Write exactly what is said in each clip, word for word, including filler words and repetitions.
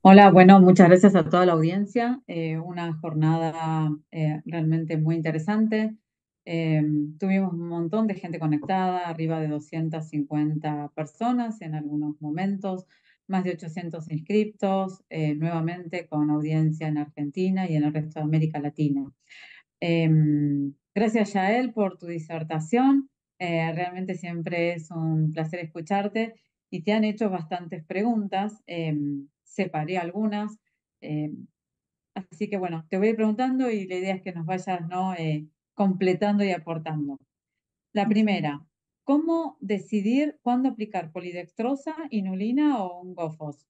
Hola, bueno, muchas gracias a toda la audiencia. Eh, una jornada eh, realmente muy interesante. Eh, Tuvimos un montón de gente conectada, arriba de doscientas cincuenta personas en algunos momentos, más de ochocientos inscriptos, eh, nuevamente con audiencia en Argentina y en el resto de América Latina. Eh, Gracias, Yael, por tu disertación. Eh, realmente siempre es un placer escucharte y te han hecho bastantes preguntas. Eh, separé algunas. eh, Así que bueno, te voy a ir preguntando y la idea es que nos vayas, ¿no? Eh, completando y aportando. La Excelente. primera, ¿cómo decidir cuándo aplicar polidextrosa, inulina o un GOFOS?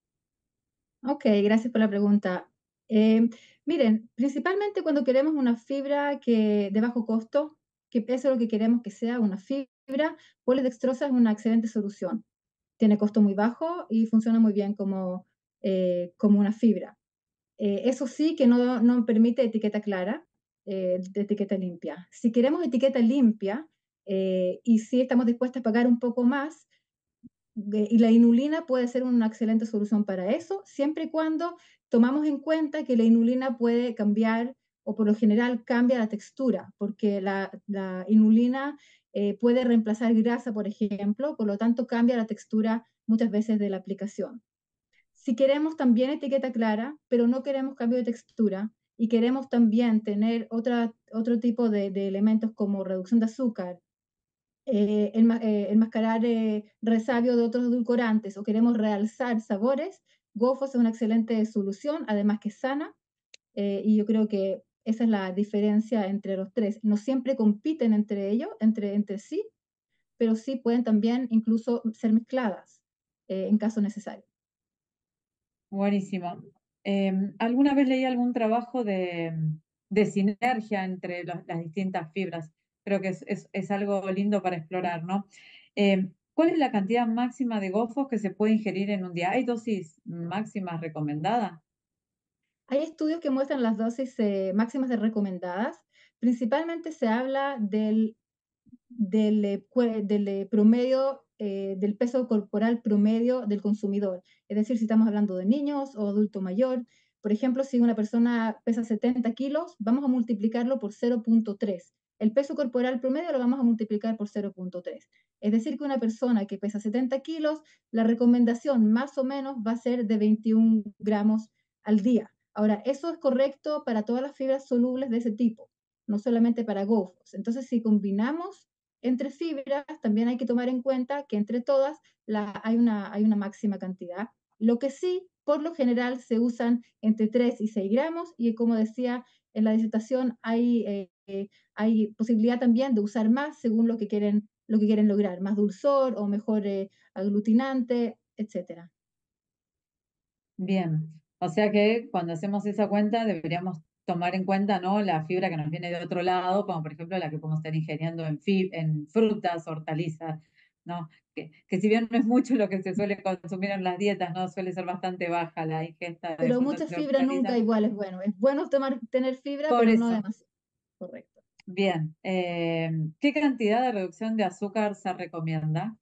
Ok, gracias por la pregunta. Eh, Miren, principalmente cuando queremos una fibra que de bajo costo, que eso es lo que queremos que sea una fibra, polidextrosa es una excelente solución. Tiene costo muy bajo y funciona muy bien como, eh, como una fibra. Eh, eso sí que no, no permite etiqueta clara, eh, de etiqueta limpia. Si queremos etiqueta limpia eh, y si estamos dispuestos a pagar un poco más, de- y la inulina puede ser una excelente solución para eso, siempre y cuando tomamos en cuenta que la inulina puede cambiar o por lo general cambia la textura, porque la, la inulina eh, puede reemplazar grasa, por ejemplo, por lo tanto cambia la textura muchas veces de la aplicación. Si queremos también etiqueta clara, pero no queremos cambio de textura y queremos también tener otra, otro tipo de, de elementos como reducción de azúcar, eh, enma- eh, enmascarar eh, resabio de otros edulcorantes o queremos realzar sabores, Gofos es una excelente solución, además que es sana, eh, y yo creo que esa es la diferencia entre los tres. No siempre compiten entre ellos, entre, entre sí, pero sí pueden también incluso ser mezcladas eh, en caso necesario. Buenísimo. Eh, ¿alguna vez leí algún trabajo de, de sinergia entre los- las distintas fibras? Creo que es, es- es algo lindo para explorar, ¿no? Eh, ¿cuál es la cantidad máxima de gofos que se puede ingerir en un día? ¿Hay dosis máximas recomendadas? Hay estudios que muestran las dosis eh, máximas de recomendadas. Principalmente se habla del del, eh, cue- del eh, promedio, eh, del peso corporal promedio del consumidor. Es decir, si estamos hablando de niños o adulto mayor. Por ejemplo, si una persona pesa setenta kilos, vamos a multiplicarlo por cero punto tres. El peso corporal promedio lo vamos a multiplicar por cero punto tres. Es decir, que una persona que pesa setenta kilos, la recomendación más o menos va a ser de veintiún gramos al día. Ahora, eso es correcto para todas las fibras solubles de ese tipo, no solamente para gofos. Entonces, si combinamos entre fibras, también hay que tomar en cuenta que entre todas la, hay, una, hay una máxima cantidad. Lo que sí, por lo general, se usan entre tres y seis gramos y como decía en la disertación, hay, eh, eh, hay posibilidad también de usar más según lo que quieren, lo que quieren lograr, más dulzor o mejor eh, aglutinante, etcétera. Bien. O sea que cuando hacemos esa cuenta deberíamos tomar en cuenta, ¿no? La fibra que nos viene de otro lado, como por ejemplo la que podemos estar ingiriendo en, fi- en frutas, hortalizas, ¿no? Que, que si bien no es mucho lo que se suele consumir en las dietas, ¿no? Suele ser bastante baja la ingesta de Pero frutas mucha y fibra nunca hortalizas. igual es bueno. Es bueno tomar, tener fibra, Por pero no eso, demasiado. Correcto. bien. Eh, ¿qué cantidad de reducción de azúcar se recomienda?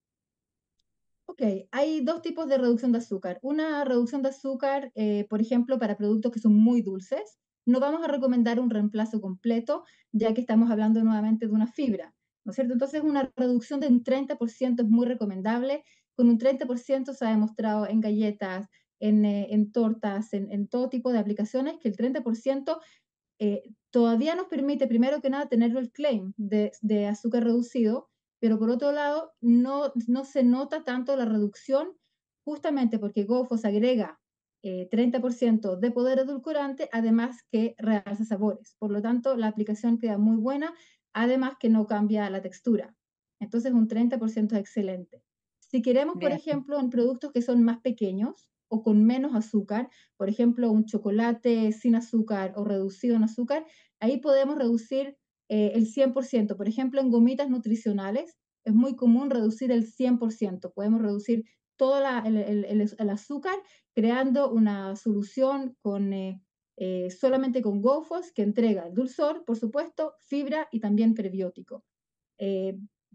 Ok, hay dos tipos de reducción de azúcar. Una reducción de azúcar, eh, por ejemplo, para productos que son muy dulces. No vamos a recomendar un reemplazo completo, ya que estamos hablando nuevamente de una fibra, ¿no es cierto? Entonces, una reducción de un treinta por ciento es muy recomendable. Con un treinta por ciento se ha demostrado en galletas, en, eh, en tortas, en, en todo tipo de aplicaciones, que el treinta por ciento eh, todavía nos permite, primero que nada, tenerlo el claim de, de azúcar reducido, pero por otro lado, no, no se nota tanto la reducción justamente porque Gofos agrega eh, treinta por ciento de poder edulcorante, además que realza sabores. Por lo tanto, la aplicación queda muy buena, además que no cambia la textura. Entonces, un treinta por ciento es excelente. Si queremos, por Bien, ejemplo, en productos que son más pequeños o con menos azúcar, por ejemplo, un chocolate sin azúcar o reducido en azúcar, ahí podemos reducir eh, el cien por ciento. Por ejemplo, en gomitas nutricionales es muy común reducir el cien por ciento. Podemos reducir todo la, el, el, el, el, azúcar creando una solución con, eh, eh, solamente con gofos que entrega el dulzor, por supuesto, fibra y también prebiótico. Eh,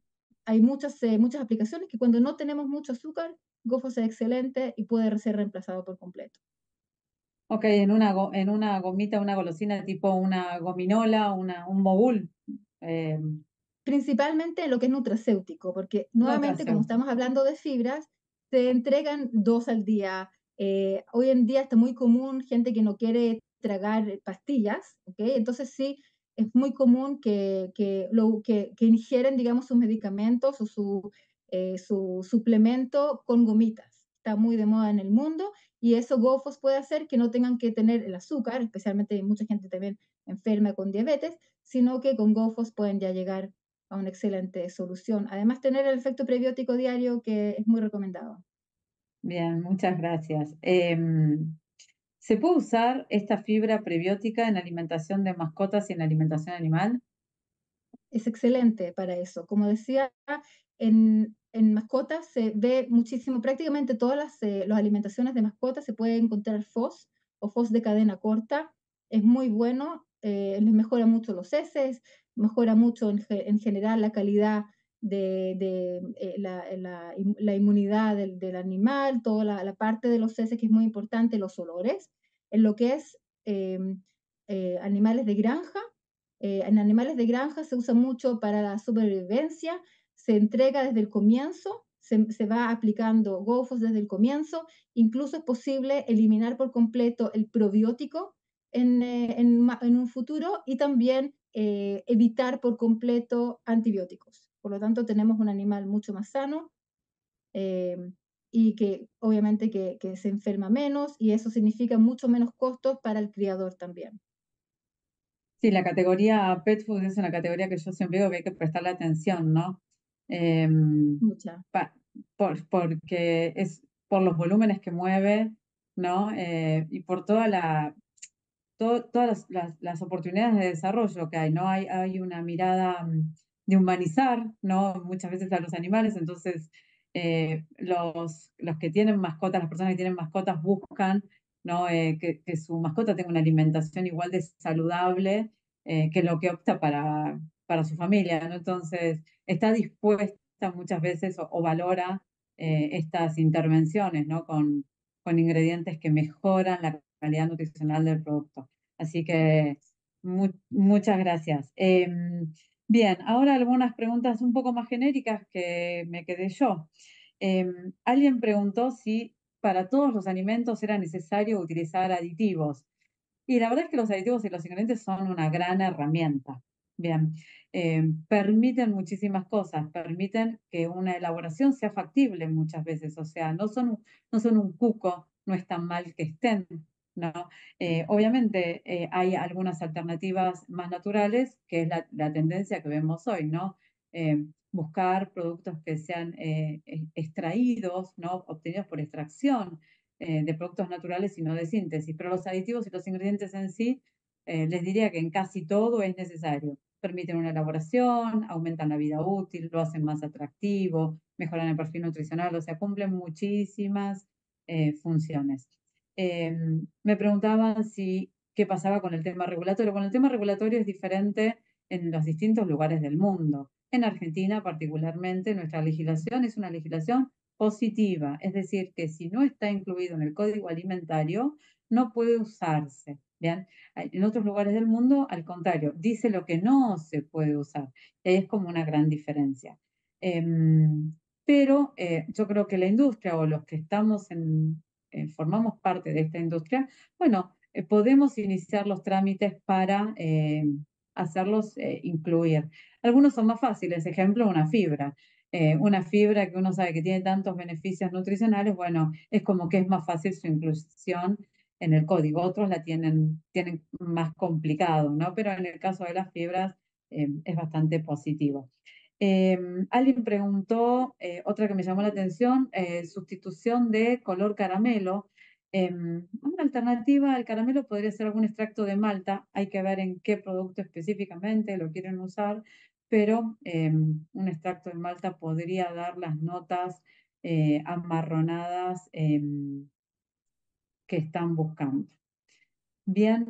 hay muchas, eh, muchas aplicaciones que cuando no tenemos mucho azúcar, gofos es excelente y puede ser reemplazado por completo. Ok, en una, go- en una gomita, una golosina tipo una gominola, una, un mogul, eh, Principalmente en lo que es nutracéutico, porque nuevamente, como nutracéutico. estamos hablando de fibras, se entregan dos al día. Eh, hoy en día está muy común gente que no quiere tragar pastillas, ¿ok? Entonces sí, es muy común que, que, lo, que, que ingieren, digamos, sus medicamentos o su, eh, su suplemento con gomitas. Está muy de moda en el mundo y eso gofos puede hacer que no tengan que tener el azúcar, especialmente mucha gente también enferma con diabetes, sino que con gofos pueden ya llegar a una excelente solución. Además, tener el efecto prebiótico diario que es muy recomendado. Bien, muchas gracias. Em, ¿se puede usar esta fibra prebiótica en alimentación de mascotas y en alimentación animal? Es excelente para eso. Como decía, en, en mascotas se ve muchísimo, prácticamente todas las, eh, las alimentaciones de mascotas se puede encontrar F O S o F O S de cadena corta. Es muy bueno, eh, les mejora mucho los heces, mejora mucho en, ge- en general la calidad de, de, eh, la, la im- la inmunidad del, del animal, toda la, la parte de los heces que es muy importante, los olores. En lo que es em, eh, animales de granja, eh, en animales de granja se usa mucho para la supervivencia, se entrega desde el comienzo, se, se va aplicando gofos desde el comienzo, incluso es posible eliminar por completo el probiótico en, eh, en, en un futuro y también eh, evitar por completo antibióticos. Por lo tanto, tenemos un animal mucho más sano eh, y que obviamente que, que se enferma menos y eso significa mucho menos costos para el criador también. Sí, la categoría pet food es una categoría que yo siempre digo que hay que prestarle atención, ¿no? Em, Mucha. pa- por- porque es por los volúmenes que mueve, ¿no? Eh, y por toda la, to- todas las, las- las oportunidades de desarrollo que hay, ¿no? Hay, hay una mirada mm, de humanizar, ¿no? Muchas veces a los animales, entonces eh, los, los que tienen mascotas, las personas que tienen mascotas buscan, ¿no? Eh, que, que su mascota tenga una alimentación igual de saludable eh, que lo que opta para, para su familia, ¿no? Entonces está dispuesta muchas veces o, o valora eh, estas intervenciones, ¿no? Con, con ingredientes que mejoran la calidad nutricional del producto. Así que mu- muchas gracias. Eh, bien, ahora algunas preguntas un poco más genéricas que me quedé yo. Eh, alguien preguntó si para todos los alimentos era necesario utilizar aditivos. Y la verdad es que los aditivos y los ingredientes son una gran herramienta. Bien, eh, permiten muchísimas cosas, permiten que una elaboración sea factible muchas veces, o sea, no son, no son un cuco, no es tan mal que estén, ¿no? Eh, obviamente eh, hay algunas alternativas más naturales, que es la, la tendencia que vemos hoy, ¿no? Eh, buscar productos que sean eh, e- extraídos, ¿no? Obtenidos por extracción eh, de productos naturales y no de síntesis, pero los aditivos y los ingredientes en sí, eh, les diría que en casi todo es necesario. Permiten una elaboración, aumentan la vida útil, lo hacen más atractivo, mejoran el perfil nutricional, o sea, cumplen muchísimas eh, funciones. Eh, me preguntaban si qué pasaba con el tema regulatorio. Bueno, el tema regulatorio es diferente en los distintos lugares del mundo. En Argentina, particularmente, nuestra legislación es una legislación positiva, es decir, que si no está incluido en el código alimentario, no puede usarse. ¿Bien? En otros lugares del mundo, al contrario, dice lo que no se puede usar. Y ahí es como una gran diferencia. Em, pero eh, yo creo que la industria o los que estamos en, eh, formamos parte de esta industria, bueno, eh, podemos iniciar los trámites para eh, hacerlos eh, incluir. Algunos son más fáciles, ejemplo, una fibra. Eh, una fibra que uno sabe que tiene tantos beneficios nutricionales, bueno, es como que es más fácil su inclusión en el código. Otros la tienen, tienen más complicado, ¿no? Pero en el caso de las fibras eh, es bastante positivo. Eh, alguien preguntó, eh, otra que me llamó la atención, eh, sustitución de color caramelo. Eh, una alternativa al caramelo podría ser algún extracto de malta. Hay que ver en qué producto específicamente lo quieren usar, pero eh, un extracto de malta podría dar las notas eh, amarronadas eh, que están buscando. Bien,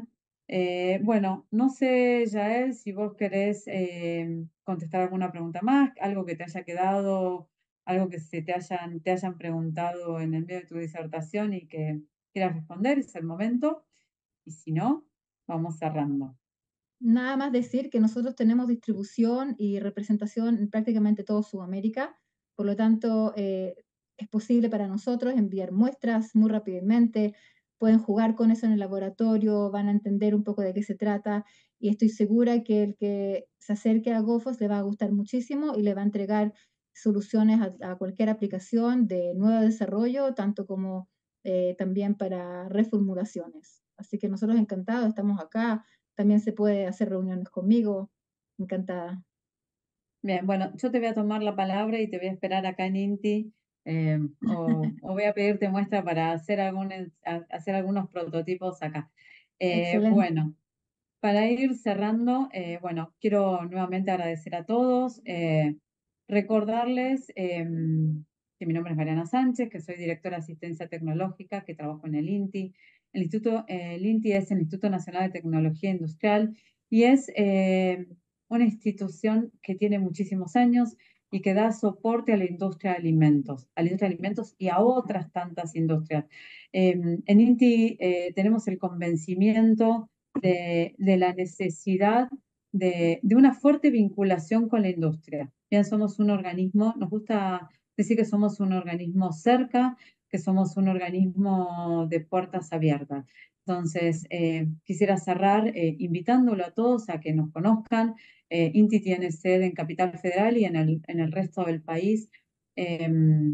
Eh, bueno, no sé, Yael, si vos querés eh, contestar alguna pregunta más, algo que te haya quedado, algo que se te hayan, te hayan preguntado en el medio de tu disertación y que quieras responder, es el momento. Y si no, vamos cerrando. Nada más decir que nosotros tenemos distribución y representación en prácticamente toda Sudamérica, por lo tanto, eh, es posible para nosotros enviar muestras muy rápidamente, pueden jugar con eso en el laboratorio, van a entender un poco de qué se trata y estoy segura que el que se acerque a Gofos le va a gustar muchísimo y le va a entregar soluciones a, a cualquier aplicación de nuevo desarrollo, tanto como eh, también para reformulaciones. Así que nosotros encantados estamos acá, también se puede hacer reuniones conmigo, encantada. Bien, bueno, yo te voy a tomar la palabra y te voy a esperar acá en INTI eh, o, o voy a pedirte muestra para hacer, algún, a- hacer algunos prototipos acá. Eh, Excelente. bueno. Para ir cerrando, eh, bueno, quiero nuevamente agradecer a todos, eh, recordarles eh, que mi nombre es Mariana Sánchez, que soy directora de Asistencia Tecnológica, que trabajo en el INTI. El Instituto, eh, el INTI es el Instituto Nacional de Tecnología Industrial y es eh, una institución que tiene muchísimos años y que da soporte a la industria de alimentos, a la industria de alimentos y a otras tantas industrias. Eh, en INTI eh, tenemos el convencimiento de, de la necesidad de, de, una fuerte vinculación con la industria. Bien, somos un organismo, nos gusta decir que somos un organismo cerca, que somos un organismo de puertas abiertas. Entonces, eh, quisiera cerrar eh, invitándolo a todos a que nos conozcan. Eh, INTI tiene sede en Capital Federal y en el, en el resto del país. Eh,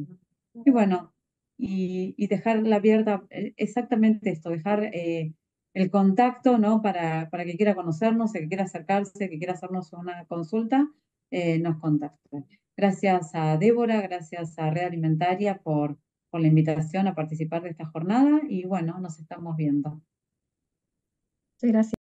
y bueno, y, y dejarla abierta, eh, exactamente esto, dejar eh, el contacto, ¿no? Para, para que quiera conocernos, el que quiera acercarse, que quiera hacernos una consulta, eh, nos contacte. Gracias a Débora, gracias a Red Alimentaria por, por la invitación a participar de esta jornada y bueno, nos estamos viendo. Muchas gracias.